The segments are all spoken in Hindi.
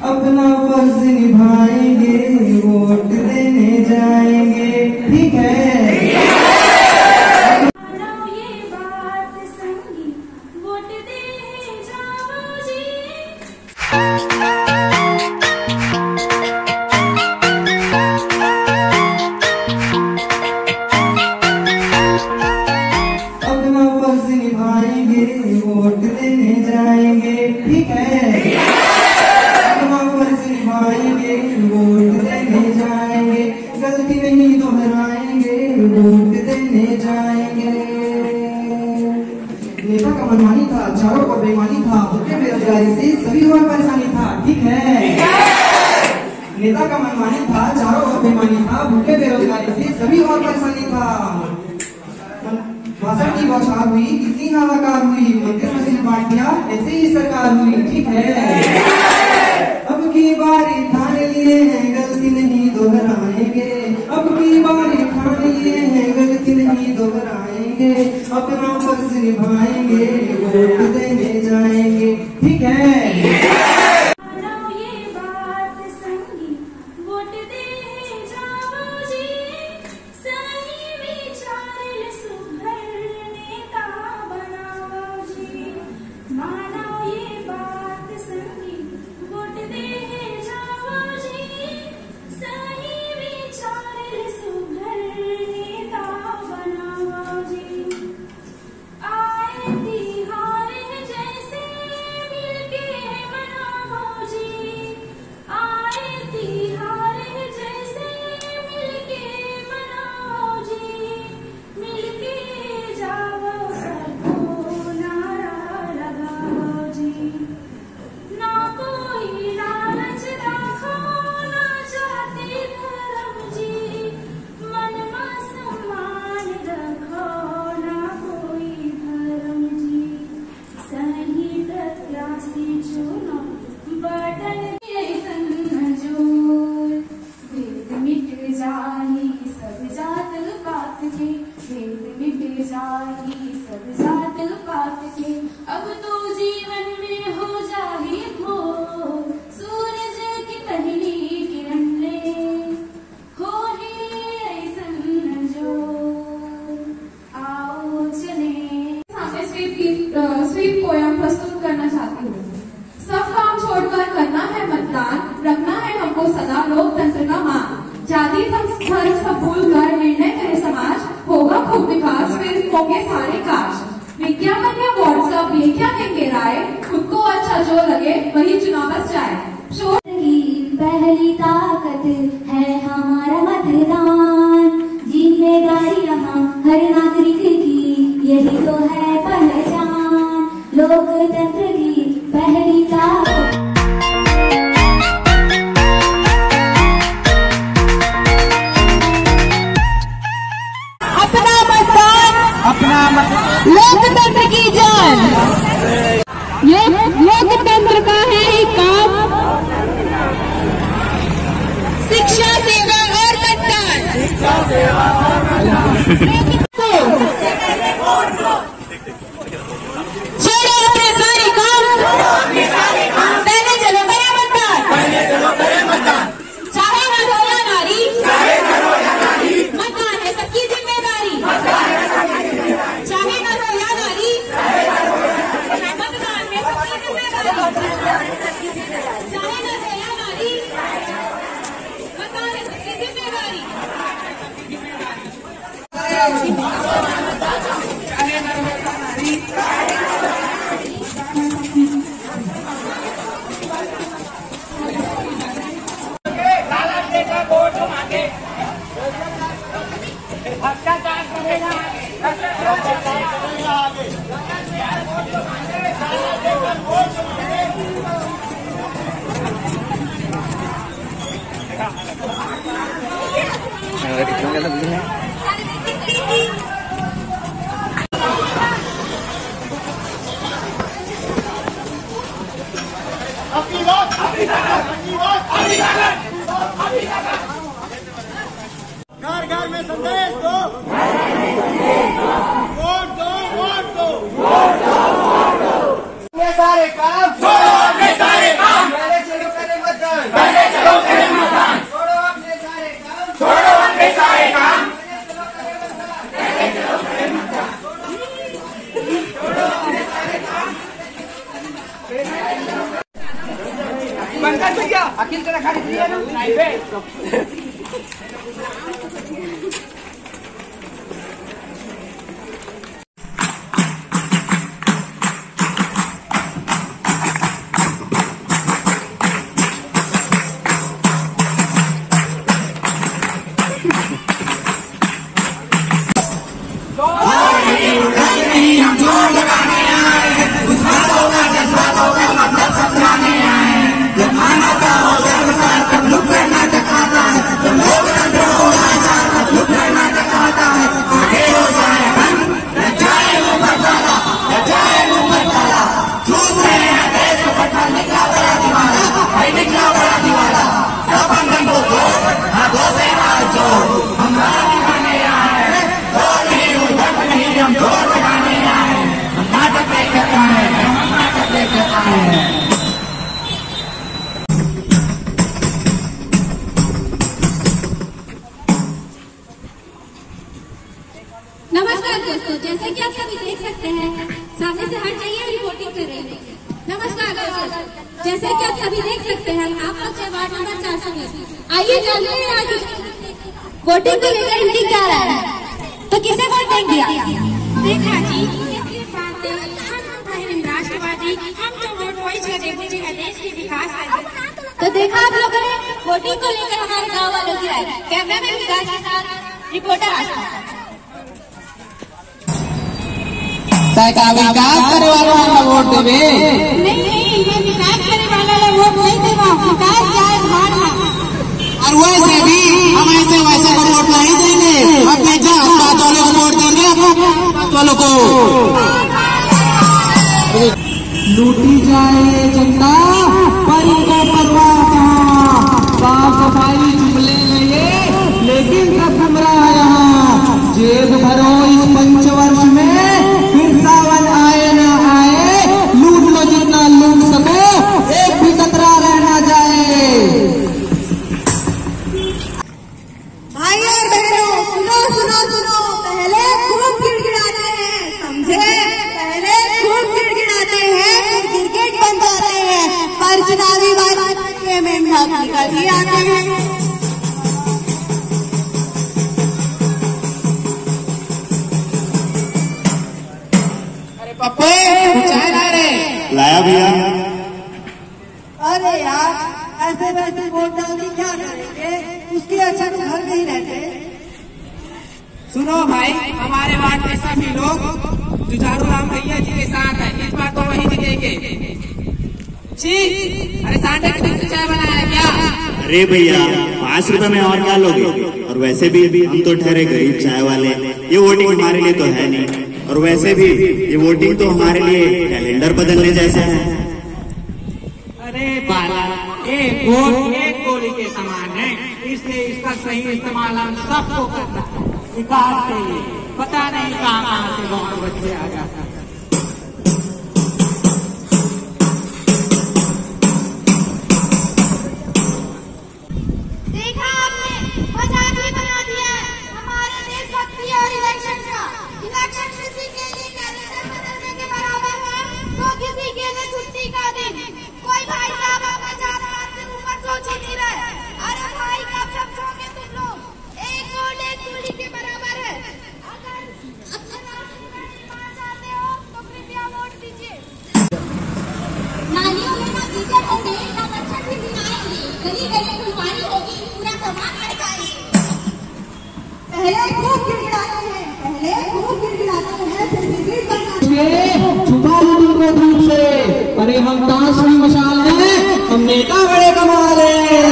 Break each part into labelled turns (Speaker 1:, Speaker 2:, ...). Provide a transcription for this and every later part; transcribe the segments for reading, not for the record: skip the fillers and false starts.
Speaker 1: अपना फर्ज निभाएंगे, वोट देने जाएंगे, ठीक है। अपना फर्ज निभाएंगे, वोट देने जाएंगे, ठीक है। अपना फर्ज निभाएंगे, वोट देने जाएंगे, गलती नहीं दोहराएंगे, वोट देने जाएंगे। नेता का मनमानी था, चारों को बेईमानी था, भूखे बेरोजगारी से सभी और परेशानी था, ठीक है। नेता का मनमानी था, चारों को बेईमानी था, भूखे बेरोजगारी से सभी और परेशानी था। भाषण की बौछार हुई, कितनी हाहाकार हुई, मंदिर मस्जिद बांट दिया, ऐसे ही सरकार हुई, ठीक है। अब की बारी ठान लिए हैं, गलती नहीं दोहराएंगे, अब की बारी ठान लिए हैं, गलती नहीं दोहराएंगे, अपना फर्ज निभाएंगे, वोट देने जाएंगे, ठीक है।
Speaker 2: अब तो जीवन में हो जाए भोर, सूरज की पहली किरण ले हो ही ऐसन जो आओ चले। सामने स्वीप पोयम प्रस्तुत करना चाहती हूँ। सब काम छोड़कर करना है मतदान, रखना है हमको सदा लोकतंत्र का मान, जाति धर्म सब भूल कर निर्णय करे समाज, होगा खूब विकास, फिर होंगे सारे काज। विज्ञापन या व्हाट्सएप ये क्या देंगे राय, खुद को अच्छा जो लगे वही चुना बस जाए। शोर
Speaker 3: की पहली ताकत है हमारा मतदान, जिम्मेदारी यहाँ हर नागरिक की यही तो है पहचान, लोकतंत्र की पहली ताकत।
Speaker 4: लोकतंत्र की जान, ये लोकतंत्र का है ही काम, शिक्षा सेवा और मतदान। छोड़ो अपने सारे काम, पहले चलो करें मतदान, चाहे नर हो या नारी, मतदान है सबकी जिम्मेदारी, चाहे नर हो या नारी, मतदान है सबकी जिम्मेदारी, चाहे नर हो या नारी, मतदान है सबकी जिम्मेदारी।
Speaker 5: घर घर में संदेश दो, वोट दो, वोट दो, वोट दो, वोट दो। सारे काम, पहले चलो करें मतदान।
Speaker 6: पंकज भैया अखिल तेरा खाली दिया ना
Speaker 3: नमस्कार दोस्तों, जैसा कि आप सभी देख सकते हैं सामने से हट जाइए, रिपोर्टिंग कर रहे हैं। नमस्कार दोस्तों, जैसे कि आप सभी देख सकते हैं आप लोग वार्ड नंबर 420। आइए जानते हैं आज वोटिंग को लेकर हिंदी क्या रहा है, तो किसे वोट देंगे?
Speaker 4: देखा जी, राष्ट्रवादी हम तो वोट वही देगा देश के विकास है।
Speaker 3: तो देखा आप लोगों ने वोटिंग को लेकर हमारे गाँव वालों की राय। कैमरा मैन विकास के साथ रिपोर्टर आस्था।
Speaker 6: विकास करे वाला वोट देवे
Speaker 4: नहीं, मैं विकास करे वाला वोट नहीं देगा, विकास जाए भार में।
Speaker 6: और वैसे भी हम ऐसे वैसे को वोट नहीं देंगे। अब बेटा बात वालों को वोट देंगे, बात वालों को। लूटी जाए जनता पर इनको परवाह कहाँ, साफ सफाई जुमले में ये लेकिन सब घुमरा यहाँ। जेब भरो इस पंचवर्ष में, फिर सावन आए न आए, लूट लो जितना लूट सको, एक भी कतरा रह ना जाए।
Speaker 4: भाई और बहनों सुनो सुनो सुनो, पहले खूब गिड़गिड़ाते हैं, समझे? पहले खूब गिड़गिड़ाते हैं, फिर क्रिकेट बन जाते हैं, पर चुनावी बात में निकल ही आते हैं।
Speaker 6: पप्पे चाय ला रहे
Speaker 7: लाया भैया।
Speaker 8: अरे यार ऐसे वैसे वोट डालने क्या करेंगे, उसके अच्छा तो घर में ही रहते।
Speaker 6: सुनो भाई, हमारे वार्ड के सभी लोग जुझारू राम भैया जी के साथ है, इस बार तो वही जीतेंगे। अरे सांडे की दूसरी चाय बनाया क्या?
Speaker 7: अरे भैया 5 रुपए में और क्या लोगे, और वैसे भी हम तो ठहरे गरीब चाय वाले, ये वोटिंग हमारे लिए तो है नहीं। और वैसे भी ये वोटिंग तो हमारे लिए कैलेंडर बदलने जैसा है।
Speaker 6: अरे बाला, एक वोट एक गोली के समान है, इसलिए इसका सही इस्तेमाल हम सबको करना है विकास के लिए। पता नहीं कहाँ से गाँव बच्चे आ जाता है।
Speaker 4: देखा आपने, मजाक ही बना दिया हमारे देशभक्ति और इलेक्शन का। इलेक्शन किसी के लिए कैलेंडर बदलने के बराबर है, तो किसी के लिए छुट्टी का दिन। कोई भाई साहब अपने 4 बार से ऊपर सोच ही नहीं रहे। अरे भाई कब समझोगे तुम लोग, एक वोट एक गोली के बराबर है। अगर अपने राष्ट्र चाहते हो तो कृपया वोट दीजिए।
Speaker 3: नालियों में ना कीचड़ होंगे, ना मच्छर भी आएंगे, गली गली खुलवानी होगी, पूरा सामान रह जाएंगे।
Speaker 4: पहले खूब गिड़गिड़ाते हैं, पहले खूब गिड़गिड़ाते हैं, फिर गिड़गिड़ करना।
Speaker 6: छुपा लो तुमको दूर से, अरे हम ताश की मशाल हैं, हम नेता बड़े कमाल हैं।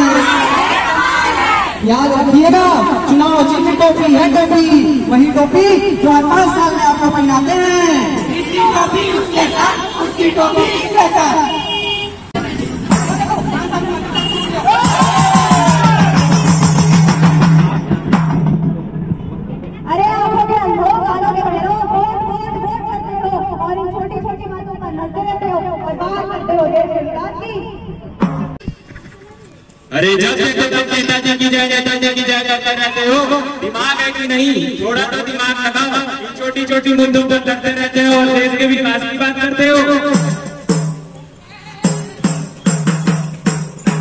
Speaker 6: याद रखिएगा, चुनाव चिन्ह टोपी है, टोपी वही टोपी जो 5 साल में आपको पहनाते हैं। इसकी टोपी उसके साथ, उसकी टोपी इसके साथ।
Speaker 4: अरे आंखों के अंधों, कानों के बहरों, वोट वोट वोट करते हो और इन छोटी छोटी बातों पर लड़ते रहते हो और बात करते हो देश के विकास की।
Speaker 9: अरे जब देखो तब नेताजी की जय नेताजी की जय करते रहते हो, दिमाग है कि नहीं? थोड़ा तो दिमाग लगाओ, छोटी छोटी मुद्दों पर लड़ते रहते हो और देश के विकास की बात करते हो।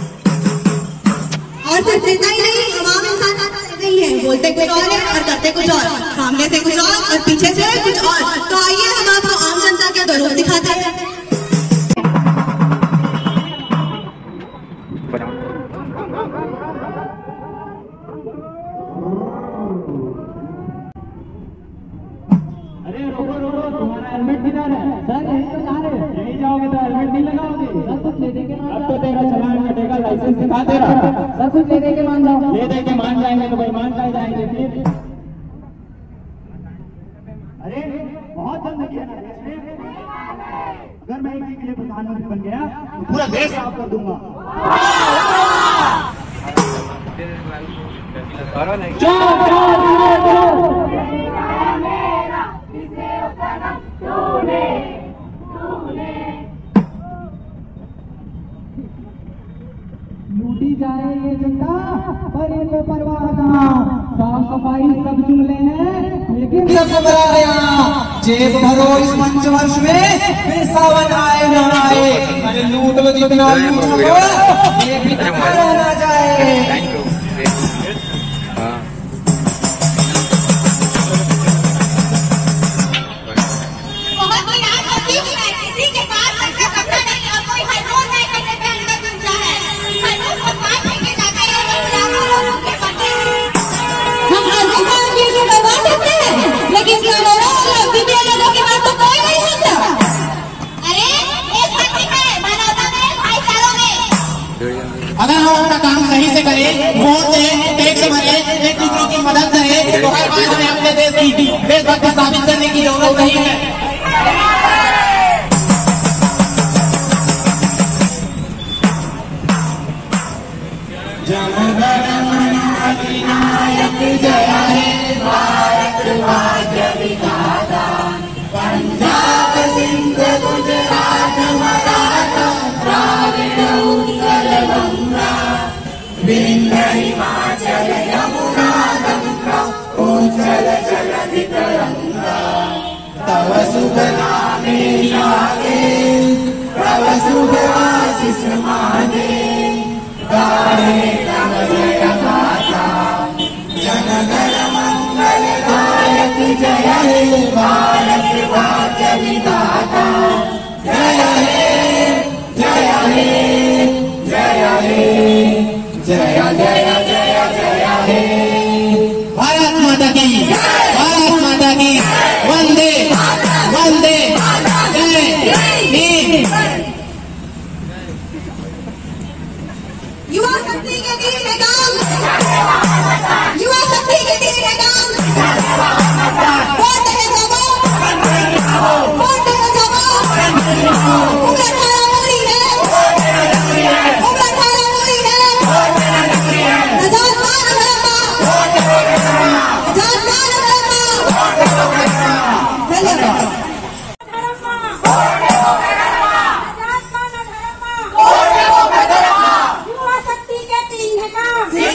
Speaker 3: देता ही नहीं। आम इंसान ऐसे ही है, बोलते कुछ और है और करते कुछ और, सामने से कुछ और पीछे से कुछ और। तो आइए हम आपको आम जनता के दो रूप दिखाते हैं।
Speaker 9: अरे रोको रोको, तुम्हारा हेलमेट किधर है? सर यही तो जा रहे हैं। यही जाओगे तो हेलमेट नहीं लगाओगे? सर कुछ ले दे के मान, अब तो तेरा चालान कटेगा, लाइसेंस दिखा तेरा। सर कुछ ले दे के मान जाओ। ले दे के मान जाएंगे तो भाई मान कर जाएंगे फिर। अरे बहुत गंदगी है ना देश में। अगर मैं एक के लिए प्रधानमंत्री बन गया तो पूरा देश साफ कर दूंगा।
Speaker 6: लूटी जाए ये जनता पर इनको परवाह कहाँ। साफ सफाई सब जुमले हैं लेकिन सब घबरा गया। जेब भरो इस मंच वर्ष में फिर सावन आए न आए। अरे लूट लो जितना लूट सको, ये भी ना जाए।
Speaker 3: लेकिन लोगों की बात तो कोई नहीं सुनता। अरे एक बात है, मानवता में भाईचारों में
Speaker 9: अगर हम अपना काम सही से करें, वोट दें, टैक्स भरें, एक दूसरे की मदद करें तो हर बात हमें अपने देश की देशभक्ति साबित करने की जरूरत नहीं है।
Speaker 5: अधिनायक जय हे भारत भाग्य विधाता, पंजाब सिंध गुजरात मराठा द्राविड़ उत्कल गंगा, विंध्य हिमाचल यमुना गंगा, उज्जल जलधि तरंगा। तव शुभ नामे गावे, तव शुभ आशीष माने, गाहे तव जय गाथा, जनगण मंगलदायक जय हे भारत भाग्य विधाता। जय हे जय हे जय हे जय जय जय जय हे।
Speaker 9: भारत माता की, भारत माता की, वंदे वंदे जय हिंद।
Speaker 3: युवा शक्ति के तीर में गांव, युवा शक्ति के तीर में गांव, वोट है जवाब, वोट है जवाब। उम्र 18 उंगली है, उम्र 18 उंगली है। आजाद मान धर्मा, आजाद मान धर्मा। धन्यवाद।
Speaker 4: युवा शक्ति के तीर में गांव।